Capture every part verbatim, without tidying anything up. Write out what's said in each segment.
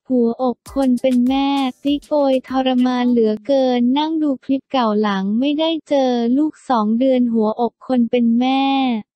หัวอกคนเป็นแม่ติ๊กโอยทรมานเหลือเกินนั่งดูคลิปเก่าหลังไม่ได้เจอลูกสองเดือนหัวอกคนเป็นแม่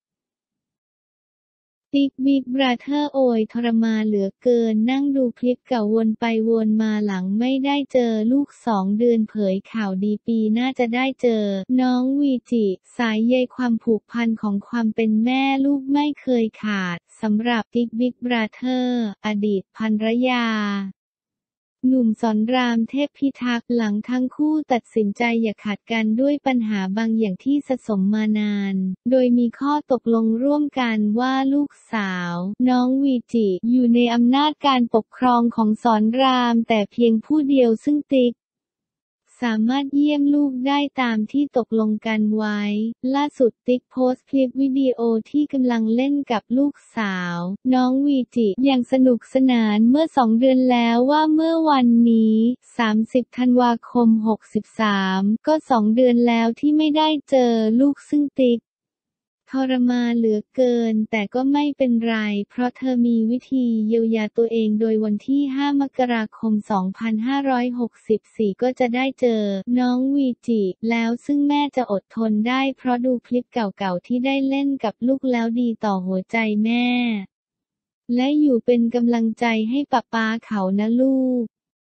ติ๊กบิ๊กบราเธอร์โอยทรมานเหลือเกินนั่งดูคลิปเก่าวนไปวนมาหลังไม่ได้เจอลูกสองเดือนเผยข่าวดีปีน่าจะได้เจอน้องวีจิสายใยความผูกพันของความเป็นแม่ลูกไม่เคยขาดสำหรับติ๊กบิ๊กบราเธอร์อดีตภรรยาหนุ่มสอนรามเทพพิทักษ์หลังทั้งคู่ตัดสินใจอย่าขัดกันด้วยปัญหาบางอย่างที่สะสมมานานโดยมีข้อตกลงร่วมกันว่าลูกสาวน้องวีจิอยู่ในอำนาจการปกครองของสอนรามแต่เพียงผู้เดียวซึ่งติ๊กสามารถเยี่ยมลูกได้ตามที่ตกลงกันไว้ล่าสุดติ๊กโพสต์คลิปวิดีโอที่กำลังเล่นกับลูกสาวน้องวีจิอย่างสนุกสนานเมื่อสองเดือนแล้วว่าเมื่อวันนี้สามสิบธันวาคมหกสิบสามก็สองเดือนแล้วที่ไม่ได้เจอลูกซึ่งติ๊กทรมานเหลือเกินแต่ก็ไม่เป็นไรเพราะเธอมีวิธีเยียวยาตัวเองโดยวันที่ห้ามกราคมสองพันห้าร้อยหกสิบสี่ก็จะได้เจอน้องวีจิแล้วซึ่งแม่จะอดทนได้เพราะดูคลิปเก่าๆที่ได้เล่นกับลูกแล้วดีต่อหัวใจแม่และอยู่เป็นกำลังใจให้ป๊าป๊าเขานะลูก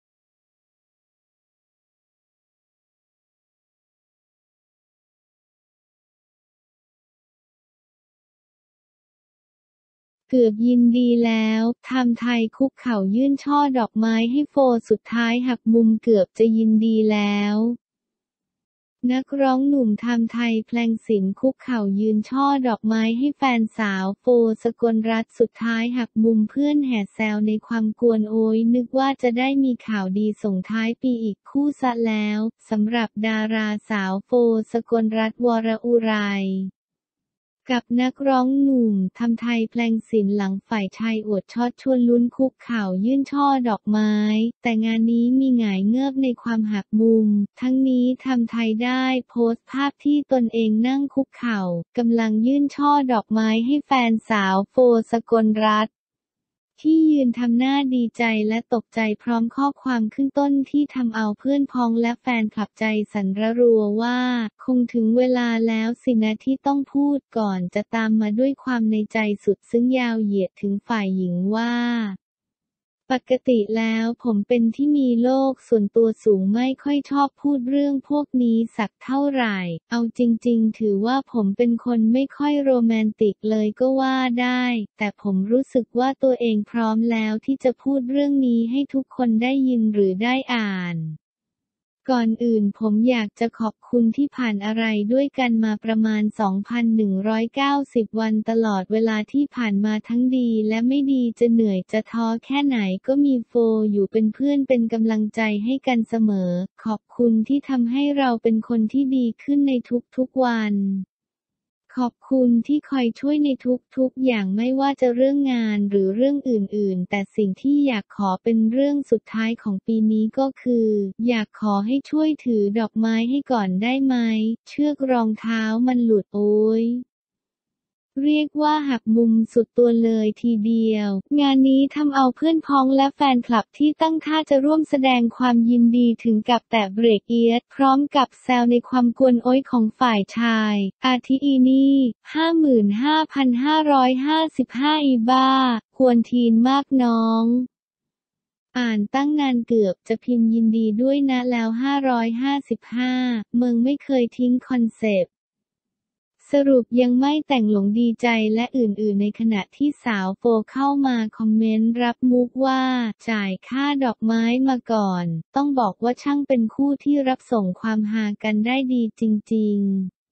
เกือบยินดีแล้วไทม์ไทยคุกเข่ายื่นช่อดอกไม้ให้โฟสุดท้ายหักมุมเกือบจะยินดีแล้วนักร้องหนุ่มไทม์ไทยแพลงศิลป์คุกเข่ายืนช่อดอกไม้ให้แฟนสาวโฟสกลรัตน์สุดท้ายหักมุมเพื่อนแห่แซวในความกวนโอยนึกว่าจะได้มีข่าวดีส่งท้ายปีอีกคู่ซะแล้วสำหรับดาราสาวโฟสกลรัตน์วรอุไรกับนักร้องหนุ่มทำไทยแพลงศิลป์หลังฝ่ายชายอวดช็อตชวนลุ้นคุกเข่ายื่นช่อดอกไม้แต่งานนี้มีหงายเงือบในความหักมุมทั้งนี้ทำไทยได้โพสต์ภาพที่ตนเองนั่งคุกเข่ากำลังยื่นช่อดอกไม้ให้แฟนสาวโฟสกลรัตน์ที่ยืนทำหน้าดีใจและตกใจพร้อมข้อความขึ้นต้นที่ทำเอาเพื่อนพ้องและแฟนคลับใจสั่นระรัวว่าคงถึงเวลาแล้วสินะที่ต้องพูดก่อนจะตามมาด้วยความในใจสุดซึ้งยาวเหยียดถึงฝ่ายหญิงว่าปกติแล้วผมเป็นที่มีโลกส่วนตัวสูงไม่ค่อยชอบพูดเรื่องพวกนี้สักเท่าไหร่เอาจริงๆถือว่าผมเป็นคนไม่ค่อยโรแมนติกเลยก็ว่าได้แต่ผมรู้สึกว่าตัวเองพร้อมแล้วที่จะพูดเรื่องนี้ให้ทุกคนได้ยินหรือได้อ่านก่อนอื่นผมอยากจะขอบคุณที่ผ่านอะไรด้วยกันมาประมาณ สองพันหนึ่งร้อยเก้าสิบ วันตลอดเวลาที่ผ่านมาทั้งดีและไม่ดีจะเหนื่อยจะท้อแค่ไหนก็มีโฟอยู่เป็นเพื่อนเป็นกำลังใจให้กันเสมอขอบคุณที่ทำให้เราเป็นคนที่ดีขึ้นในทุกๆวันขอบคุณที่คอยช่วยในทุกๆอย่างไม่ว่าจะเรื่องงานหรือเรื่องอื่นๆแต่สิ่งที่อยากขอเป็นเรื่องสุดท้ายของปีนี้ก็คืออยากขอให้ช่วยถือดอกไม้ให้ก่อนได้ไหมเชือกรองเท้ามันหลุดโอ้ยเรียกว่าหักมุมสุดตัวเลยทีเดียวงานนี้ทำเอาเพื่อนพ้องและแฟนคลับที่ตั้งท่าจะร่วมแสดงความยินดีถึงกับแตะเบรกเอียดพร้อมกับแซวในความกวนโอยของฝ่ายชายอาทิอีนี่ ห้าหมื่นห้าพันห้าร้อยห้าสิบห้า อีบ้ากวนทีนมากน้องอ่านตั้งนานเกือบจะพิมพ์ยินดีด้วยนะแล้วห้าร้อยห้าสิบห้ามึงไม่เคยทิ้งคอนเซปต์สรุปยังไม่แต่งหลงดีใจและอื่นๆในขณะที่สาวโฟเข้ามาคอมเมนต์รับมุกว่าจ่ายค่าดอกไม้มาก่อนต้องบอกว่าช่างเป็นคู่ที่รับส่งความฮากันได้ดีจริง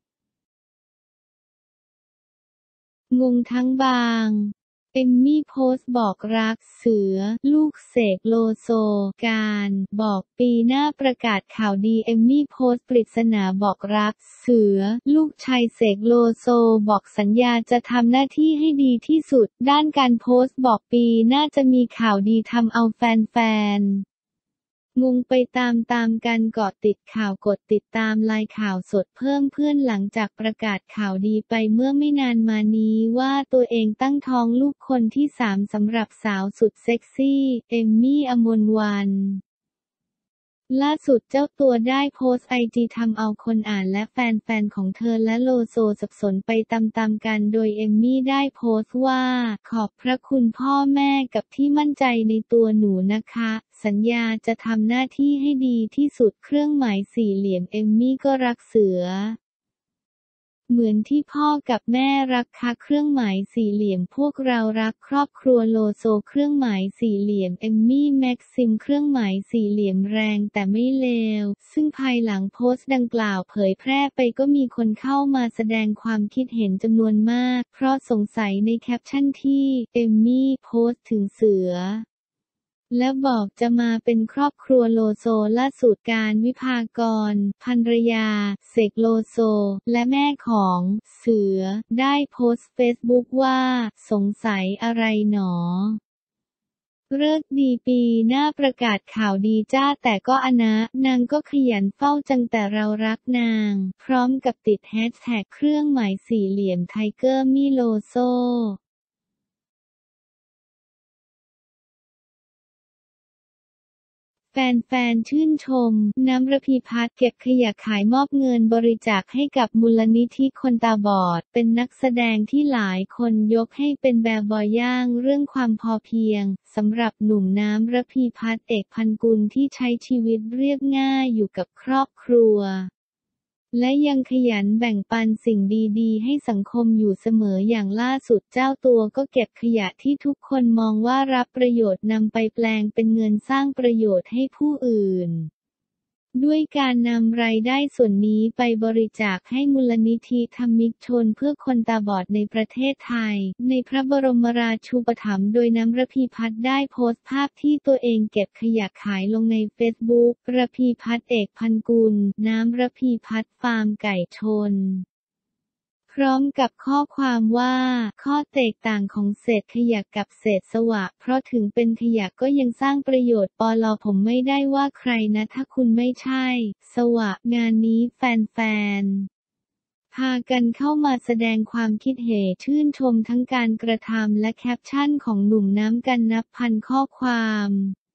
ๆงงทั้งบางเอมมี่โพสต์บอกรักเสือลูกเสกโลโซการบอกปีหน้าประกาศข่าวดีเอมมี่โพสต์ปริศนาบอกรักเสือลูกชายเสกโลโซบอกสัญญาจะทำหน้าที่ให้ดีที่สุดด้านการโพสต์บอกปีหน้าจะมีข่าวดีทำเอาแฟนๆงงไปตามๆกันเกาะติดข่าวกดติดตามไลน์ข่าวสดเพิ่มเพื่อนหลังจากประกาศข่าวดีไปเมื่อไม่นานมานี้ว่าตัวเองตั้งท้องลูกคนที่สามสำหรับสาวสุดเซ็กซี่เอมมี่อมรวรรณล่าสุดเจ้าตัวได้โพสต์ไอจีทำเอาคนอ่านและแฟนๆของเธอและโลโซสับสนไปตามๆกันโดยเอมมี่ได้โพสต์ว่าขอบพระคุณพ่อแม่กับที่มั่นใจในตัวหนูนะคะสัญญาจะทำหน้าที่ให้ดีที่สุดเครื่องหมายสี่เหลี่ยมเอมมี่ก็รักเสือเหมือนที่พ่อกับแม่รักค่ะเครื่องหมายสี่เหลี่ยมพวกเรารักครอบครัวโลโซเครื่องหมายสี่เหลี่ยมเอมมี่แม็กซิมเครื่องหมายสี่เหลี่ยมแรงแต่ไม่เลวซึ่งภายหลังโพสต์ดังกล่าวเผยแพร่ไปก็มีคนเข้ามาแสดงความคิดเห็นจำนวนมากเพราะสงสัยในแคปชั่นที่เอมมี่โพสต์ถึงเสือและบอกจะมาเป็นครอบครัวโลโซล่าสุดการวิภากรภรรยาเสกโลโซและแม่ของเสือได้โพสต์เฟซบุ๊กว่าสงสัยอะไรหนอฤกษ์ดีปีหน้าประกาศข่าวดีจ้าแต่ก็อะนะนางก็ขยันเฝ้าจังแต่เรารักนางพร้อมกับติดแฮชแท็กเครื่องหมายสี่เหลี่ยมไทเกอร์มี่โลโซแฟนๆชื่นชม น้ำระพีพัฒน์เก็บขยะขายมอบเงินบริจาคให้กับมูลนิธิคนตาบอด เป็นนักแสดงที่หลายคนยกให้เป็นแบบบอยย่างเรื่องความพอเพียง สำหรับหนุ่มน้ำระพีพัฒน์เอกพันกุลที่ใช้ชีวิตเรียบง่ายอยู่กับครอบครัวและยังขยันแบ่งปันสิ่งดีๆให้สังคมอยู่เสมออย่างล่าสุดเจ้าตัวก็เก็บขยะที่ทุกคนมองว่ารับประโยชน์นำไปแปลงเป็นเงินสร้างประโยชน์ให้ผู้อื่นด้วยการนำรายได้ส่วนนี้ไปบริจาคให้มูลนิธิธรรมิกชนเพื่อคนตาบอดในประเทศไทยในพระบรมราชูปถัมภ์โดยน้ำระพีพัฒน์ได้โพสต์ภาพที่ตัวเองเก็บขยะขายลงในเฟซบุ๊กระพีพัฒน์เอกพันกุลน้ำระพีพัฒน์ฟาร์มไก่ชนพร้อมกับข้อความว่าข้อแตกต่างของเศษขยะกับเศษสวะเพราะถึงเป็นขยะก็ยังสร้างประโยชน์ปลอผมไม่ได้ว่าใครนะถ้าคุณไม่ใช่สวะงานนี้แฟนๆพากันเข้ามาแสดงความคิดเห็นชื่นชมทั้งการกระทำและแคปชั่นของหนุ่มน้ำกันนับพันข้อความ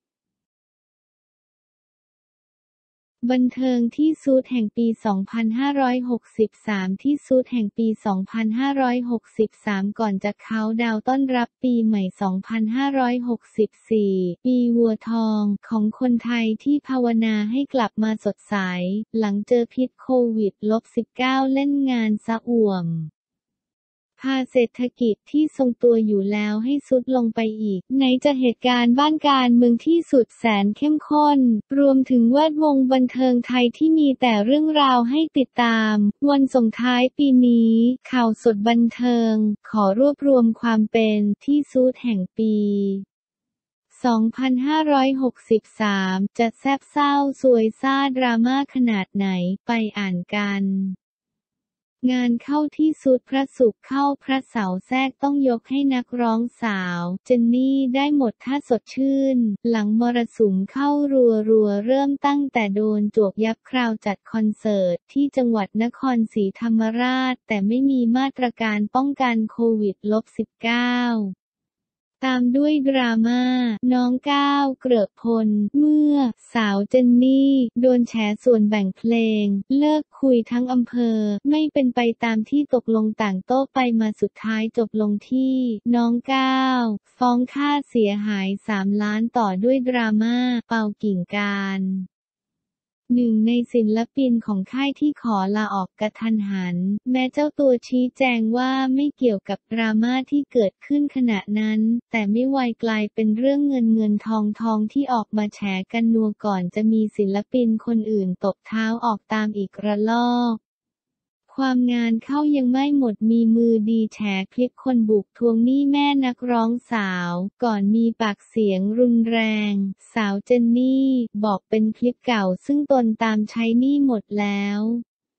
บันเทิงที่สุดแห่งปี สองพันห้าร้อยหกสิบสาม ที่สุดแห่งปี สองพันห้าร้อยหกสิบสาม ก่อนจะเคาน์ดาวน์ต้อนรับปีใหม่ สองพันห้าร้อยหกสิบสี่ ปีวัวทองของคนไทยที่ภาวนาให้กลับมาสดใส หลังเจอพิษโควิด สิบเก้า เล่นงานซะอ่วมพาเศรษฐกิจที่ทรงตัวอยู่แล้วให้ทรุดลงไปอีกไหนจะเหตุการณ์บ้านการเมืองที่สุดแสนเข้มข้นรวมถึงแวดวงบันเทิงไทยที่มีแต่เรื่องราวให้ติดตามวันส่งท้ายปีนี้ข่าวสดบันเทิงขอรวบรวมความเป็นที่สุดแห่งปี สองพันห้าร้อยหกสิบสาม จะแซ่บเศร้าซวยซ่าดราม่าขนาดไหนไปอ่านกันงานเข้าที่สุดพระศุกร์เข้าพระเสาร์แทรกต้องยกให้นักร้องสาวเจนนี่ได้หมดท่าสดชื่นหลังมรสุมเข้ารัวๆเริ่มตั้งแต่โดนจวกยับคราวจัดคอนเสิร์ตที่จังหวัดนครศรีธรรมราชแต่ไม่มีมาตรการป้องกันโควิด สิบเก้าตามด้วยดราม่าน้องก้าวเกริกพลเมื่อสาวเจนนี่โดนแฉส่วนแบ่งเพลงเลิกคุยทั้งอำเภอไม่เป็นไปตามที่ตกลงต่างโต้ไปมาสุดท้ายจบลงที่น้องก้าวฟ้องค่าเสียหายสามล้านต่อด้วยดราม่าเปากิ่งการหนึ่งในศิลปินของค่ายที่ขอลาออกกะทันหันแม้เจ้าตัวชี้แจงว่าไม่เกี่ยวกับดราม่าที่เกิดขึ้นขณะนั้นแต่ไม่ไวกลายเป็นเรื่องเงินเงินทองทองที่ออกมาแฉกันนัวก่อนจะมีศิลปินคนอื่นตบเท้าออกตามอีกระลอกความงานเข้ายังไม่หมดมีมือดีแฉคลิปคนบุกทวงหนี้แม่นักร้องสาวก่อนมีปากเสียงรุนแรงสาวเจนนี่บอกเป็นคลิปเก่าซึ่งตนตามใช้หนี้หมดแล้ว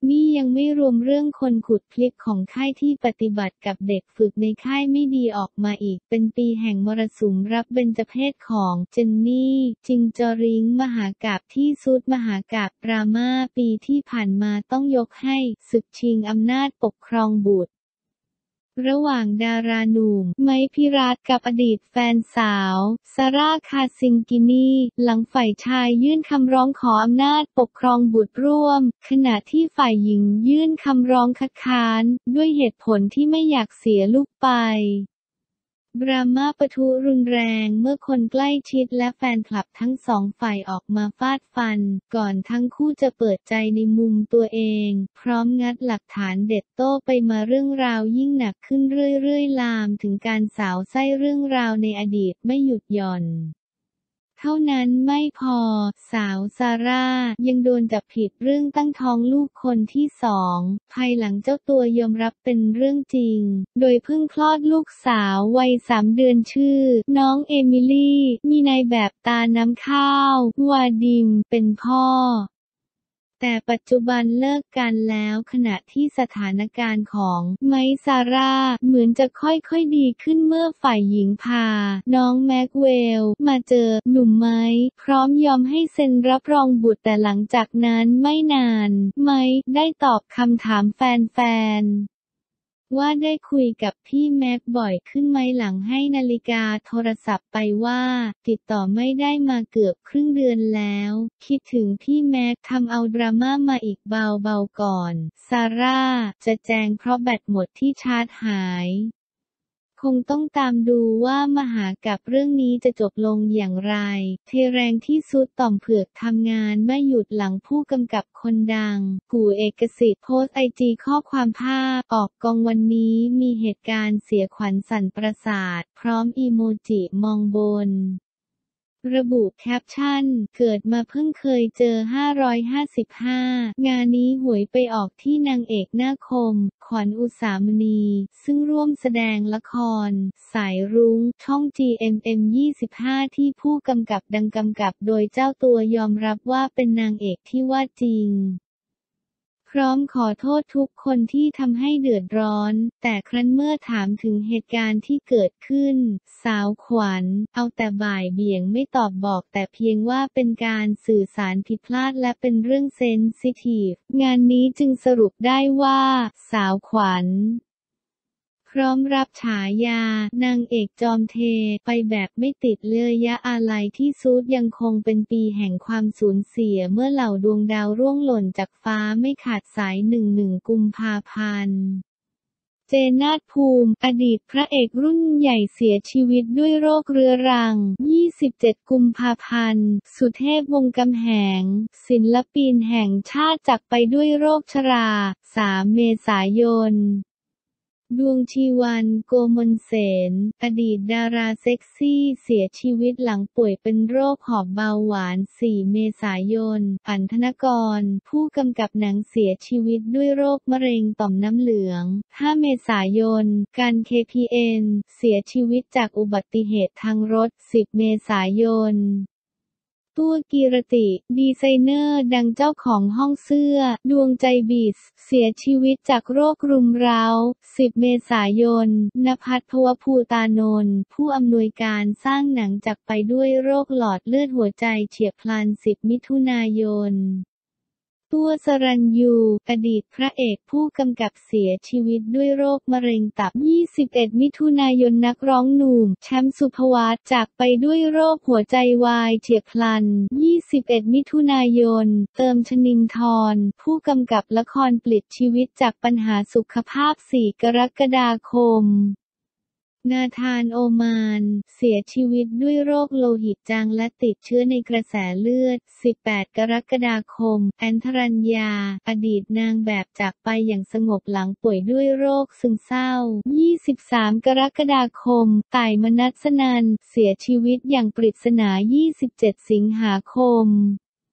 นี่ยังไม่รวมเรื่องคนขุดคลิปของค่ายที่ปฏิบัติกับเด็กฝึกในค่ายไม่ดีออกมาอีกเป็นปีแห่งมรสุมรับเบญจเพสของเจนนี่จิงจอริงมหากาพย์ที่สุดมหากาพย์ดราม่าปีที่ผ่านมาต้องยกให้ศึกชิงอำนาจปกครองบุตรระหว่างดาราหนุ่มไมค์พิรัตน์กับอดีตแฟนสาวซาร่าคาซิงกินีหลังฝ่ายชายยื่นคำร้องขออำนาจปกครองบุตรร่วมขณะที่ฝ่ายหญิงยื่นคำร้องคัดค้านด้วยเหตุผลที่ไม่อยากเสียลูกไปดราม่าปะทุรุนแรงเมื่อคนใกล้ชิดและแฟนคลับทั้งสองฝ่ายออกมาฟาดฟันก่อนทั้งคู่จะเปิดใจในมุมตัวเองพร้อมงัดหลักฐานเด็ดโต้ไปมาเรื่องราวยิ่งหนักขึ้นเรื่อยๆลามถึงการสาวไส้เรื่องราวในอดีตไม่หยุดหย่อนเท่านั้นไม่พอสาวซาร่ายังโดนจับผิดเรื่องตั้งท้องลูกคนที่สองภายหลังเจ้าตัวยอมรับเป็นเรื่องจริงโดยเพิ่งคลอดลูกสาววัยสามเดือนชื่อน้องเอมิลี่มีนายแบบตาน้ำข้าววาดิมเป็นพ่อแต่ปัจจุบันเลิกกันแล้วขณะที่สถานการณ์ของไมค์ซาร่าเหมือนจะค่อยๆดีขึ้นเมื่อฝ่ายหญิงพาน้องแม็กเวลมาเจอหนุ่มไมค์พร้อมยอมให้เซ็นรับรองบุตรแต่หลังจากนั้นไม่นานไมค์ได้ตอบคำถามแฟนๆว่าได้คุยกับพี่แม็กบ่อยขึ้นไหมหลังให้นาฬิกาโทรศัพท์ไปว่าติดต่อไม่ได้มาเกือบครึ่งเดือนแล้วคิดถึงพี่แม็กทำเอาดราม่ามาอีกเบาๆก่อนซาร่าจะแจงเพราะแบตหมดที่ชาร์จหายคงต้องตามดูว่ามหากาพย์เรื่องนี้จะจบลงอย่างไรเทแรงที่สุดต่อมเผือกทำงานไม่หยุดหลังผู้กำกับคนดังกู่เอกสิทธิ์โพสต์ไอจีข้อความภาพออกกองวันนี้มีเหตุการณ์เสียขวัญสั่นประสาทพร้อมอีโมจิมองบนระบุแคปชั่นเกิดมาเพิ่งเคยเจอห้าร้อยห้าสิบห้างานนี้หวยไปออกที่นางเอกหน้าคมขวัญอุสามณีซึ่งร่วมแสดงละครสายรุ้งช่อง จี เอ็ม เอ็ม ยี่สิบห้าที่ผู้กำกับดังกำกับโดยเจ้าตัวยอมรับว่าเป็นนางเอกที่ว่าจริงพร้อมขอโทษทุกคนที่ทำให้เดือดร้อนแต่ครั้นเมื่อถามถึงเหตุการณ์ที่เกิดขึ้นสาวขวัญเอาแต่บ่ายเบี่ยงไม่ตอบบอกแต่เพียงว่าเป็นการสื่อสารผิดพลาดและเป็นเรื่องเซนซิทีฟงานนี้จึงสรุปได้ว่าสาวขวัญพร้อมรับฉายานางเอกจอมเทไปแบบไม่ติดเลื่อยอาลัยที่ซูดยังคงเป็นปีแห่งความสูญเสียเมื่อเหล่าดวงดาวร่วงหล่นจากฟ้าไม่ขาดสายหนึ่งหนึ่งกุมภาพันธ์เจนาฏภูมิอดีตพระเอกรุ่นใหญ่เสียชีวิตด้วยโรคเรื้อรังยี่สิบเจ็ดกุมภาพันธ์สุเทพวงศ์กำแหงศิลปินแห่งชาติจากไปด้วยโรคชราสามเมษายนดวงชีวันโกมลเสนอดีตดาราเซ็กซี่เสียชีวิตหลังป่วยเป็นโรคหอบเบาหวานสี่เมษายนอัญธนกรผู้กำกับหนังเสียชีวิตด้วยโรคมะเร็งต่อมน้ำเหลืองห้าเมษายนกัน เค พี เอ็น เสียชีวิตจากอุบัติเหตุทางรถสิบเมษายนตัวกีรติดีไซเนอร์ดังเจ้าของห้องเสื้อดวงใจบิสเสียชีวิตจากโรครุมเร้าสิบเมษายนณภัทร ภวภูตานนท์ผู้อำนวยการสร้างหนังจากไปด้วยโรคหลอดเลือดหัวใจเฉียบพลันสิบมิถุนายนตัวสรัญญูอดีตพระเอกผู้กำกับเสียชีวิตด้วยโรคมะเร็งตับยี่สิบเอ็ดมิถุนายนนักร้องหนุ่มแชมป์สุภวัตจากไปด้วยโรคหัวใจวายเฉียบพลันยี่สิบเอ็ดมิถุนายนเติมชนินทรผู้กำกับละครปลิดชีวิตจากปัญหาสุขภาพสี่กรกฎาคมนาธานโอมานเสียชีวิตด้วยโรคโลหิตจางและติดเชื้อในกระแสเลือดสิบแปดกรกฎาคมแอนทรัญญาอดีตนางแบบจากไปอย่างสงบหลังป่วยด้วยโรคซึมเศร้ายี่สิบสามกรกฎาคมต่ายมนัสนันเสียชีวิตอย่างปริศนายี่สิบเจ็ดสิงหาคม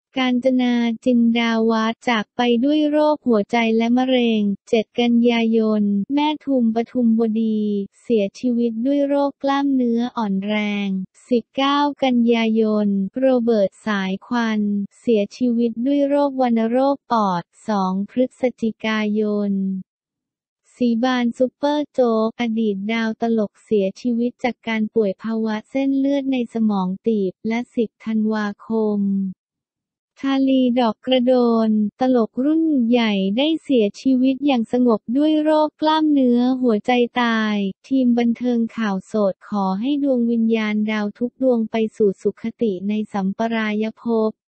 กาญจนา จินดาวัฒน์ จากไปด้วยโรคหัวใจและมะเร็ง เจ็ด กันยายน แม่ทุม ปทุมวดี เสียชีวิตด้วยโรคกล้ามเนื้ออ่อนแรง สิบเก้า กันยายน โรเบิร์ต สายควัน เสียชีวิตด้วยโรควัณโรคปอด สอง พฤศจิกายน ศรีบาน ซุปเปอร์โจ๊ก อดีตดาวตลกเสียชีวิตจากการป่วยภาวะเส้นเลือดในสมองตีบ และ สิบ ธันวาคม ชาลี ดอกกระโดน ตลกรุ่นใหญ่ได้เสียชีวิตอย่างสงบด้วยโรคกล้ามเนื้อหัวใจตาย ทีมบันเทิงข่าวโสดขอให้ดวงวิญญาณดาวทุกดวงไปสู่สุคติในสัมปรายภพ